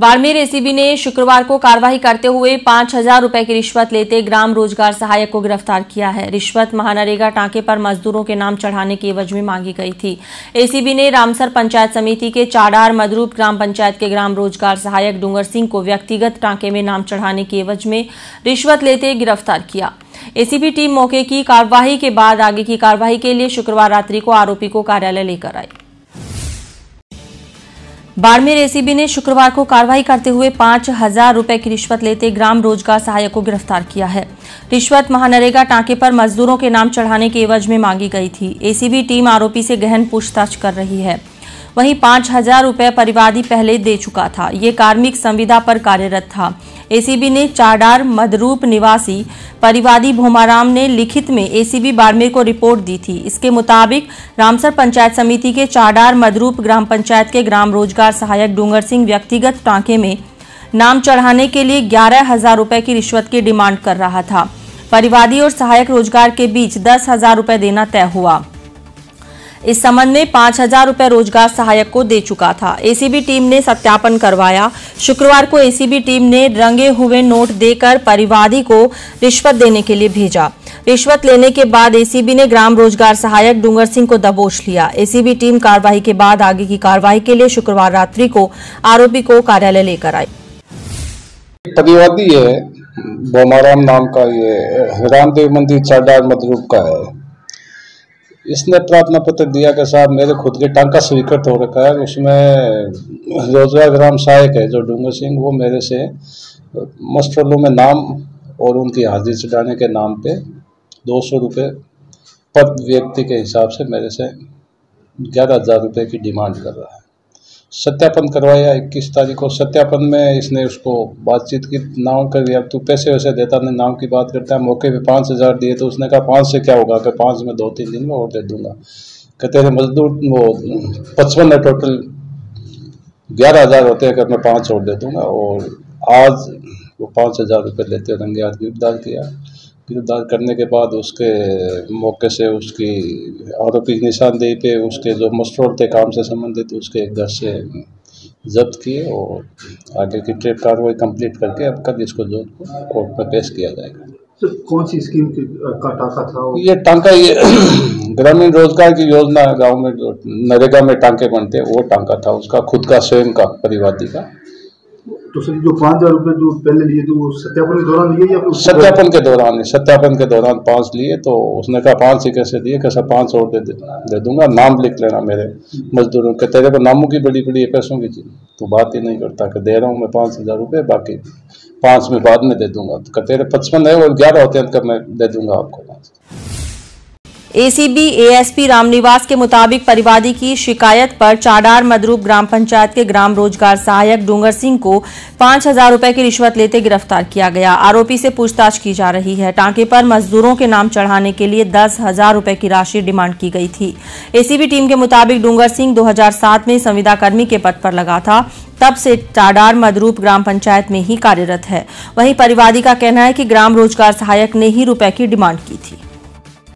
Barmer ACB ने शुक्रवार को कार्रवाई करते हुए 5,000 रुपए की रिश्वत लेते ग्राम रोजगार सहायक को गिरफ्तार किया है। रिश्वत महानरेगा टांके पर मजदूरों के नाम चढ़ाने के एवज में मांगी गई थी। एसीबी ने रामसर पंचायत समिति के चाडार मदरूप ग्राम पंचायत के ग्राम रोजगार सहायक डूंगर सिंह को व्यक्तिगत टांके में नाम चढ़ाने के एवज में रिश्वत लेते गिरफ्तार किया। एसीबी टीम मौके की कार्यवाही के बाद आगे की कार्यवाही के लिए शुक्रवार रात्रि को आरोपी को कार्यालय लेकर आई। बाड़मेर एसीबी ने शुक्रवार को कार्रवाई करते हुए 5,000 रुपए की रिश्वत लेते ग्राम रोजगार सहायक को गिरफ्तार किया है। रिश्वत महानरेगा टांके पर मजदूरों के नाम चढ़ाने के एवज में मांगी गई थी। एसीबी टीम आरोपी से गहन पूछताछ कर रही है। वहीं 5,000 रुपए परिवादी पहले दे चुका था। ये कार्मिक संविदा पर कार्यरत था। एसीबी ने चाडार मदरूप निवासी परिवादी भोमाराम ने लिखित में एसीबी बाड़मेर को रिपोर्ट दी थी। इसके मुताबिक रामसर पंचायत समिति के चाडार मदरूप ग्राम पंचायत के ग्राम रोजगार सहायक डूंगर सिंह व्यक्तिगत टांके में नाम चढ़ाने के लिए 11,000 रुपए की रिश्वत की डिमांड कर रहा था। परिवादी और सहायक रोजगार के बीच 10,000 रुपए देना तय हुआ। इस संबंध में 5,000 रुपए रोजगार सहायक को दे चुका था। एसीबी टीम ने सत्यापन करवाया। शुक्रवार को एसीबी टीम ने रंगे हुए नोट देकर परिवादी को रिश्वत देने के लिए भेजा। रिश्वत लेने के बाद एसीबी ने ग्राम रोजगार सहायक डूंगर सिंह को दबोच लिया। एसीबी टीम कार्रवाई के बाद आगे की कार्रवाई के लिए शुक्रवार रात्रि को आरोपी को कार्यालय लेकर आई। परिवादी है भोमाराम नाम का, ये रामदेव मंदिर चाडार मदरूप का है। इसने प्रार्थना पत्र दिया कि साहब मेरे खुद के टांका स्वीकृत हो रखा है, उसमें रोजगार ग्राम सहायक है जो डूंगर सिंह, वो मेरे से मस्टरों में नाम और उनकी हाजिरी चढ़ाने के नाम पे 200 रुपये पर व्यक्ति के हिसाब से मेरे से 11,000 रुपये की डिमांड कर रहा है। सत्यापन करवाया 21 तारीख को। सत्यापन में इसने उसको बातचीत की, नाम कर दिया तू पैसे वैसे देता नहीं, नाम की बात करता है। मौके पे 5,000 दिए तो उसने कहा 5 से क्या होगा, कि 5 में 2-3 दिन में और दे दूंगा। कहते हैं मजदूर वो 55 है, टोटल 11,000 होते हैं, कि मैं 5 और दे दूंगा। और आज वो 5,000 रुपये लेते रंगे हाथ गिरफ्तार किया। गिरफ्तार करने के बाद उसके मौके से उसकी आरोपी की निशानदेही पे उसके जो मस्टरों थे काम से संबंधित, उसके घर से जब्त किए और आगे की ट्रेप कार्रवाई कंप्लीट करके अब कल इसको जोधपुर कोर्ट में पेश किया जाएगा। तो कौन सी स्कीम का टांका था? ये टांका ये ग्रामीण रोजगार की योजना गाँव में जो नरेगा में टांके बनते हैं वो टांका था, उसका खुद का स्वयं का परिवादी का। तो सर जो 5,000 रुपये जो पहले लिए थे वो सत्यापन के दौरान लिए या सत्यापन के दौरान? सत्यापन के दौरान 5 लिए तो उसने कहा 5 ही कैसे दिए, कैसा 5 और दे दूंगा, नाम लिख लेना मेरे मजदूरों के। तेरे को नामों की बड़ी बड़ी पैसों की तो बात ही नहीं करता कि दे रहा हूँ मैं 5,000 रुपये, बाकी 5 में बाद में दे दूंगा। तो तेरे 55 है और 11 होते हैं तो मैं दे दूंगा आपको। एसीबी एएसपी रामनिवास के मुताबिक परिवादी की शिकायत पर चाडार मदरूप ग्राम पंचायत के ग्राम रोजगार सहायक डूंगर सिंह को 5,000 रुपए की रिश्वत लेते गिरफ्तार किया गया। आरोपी से पूछताछ की जा रही है। टांके पर मजदूरों के नाम चढ़ाने के लिए 10,000 रुपए की राशि डिमांड की गई थी। एसीबी टीम के मुताबिक डूंगर सिंह 2007 में संविदा कर्मी के पद पर लगा था, तब से चाडार मदरूप ग्राम पंचायत में ही कार्यरत है। वहीं परिवादी का कहना है कि ग्राम रोजगार सहायक ने ही रुपए की डिमांड की थी।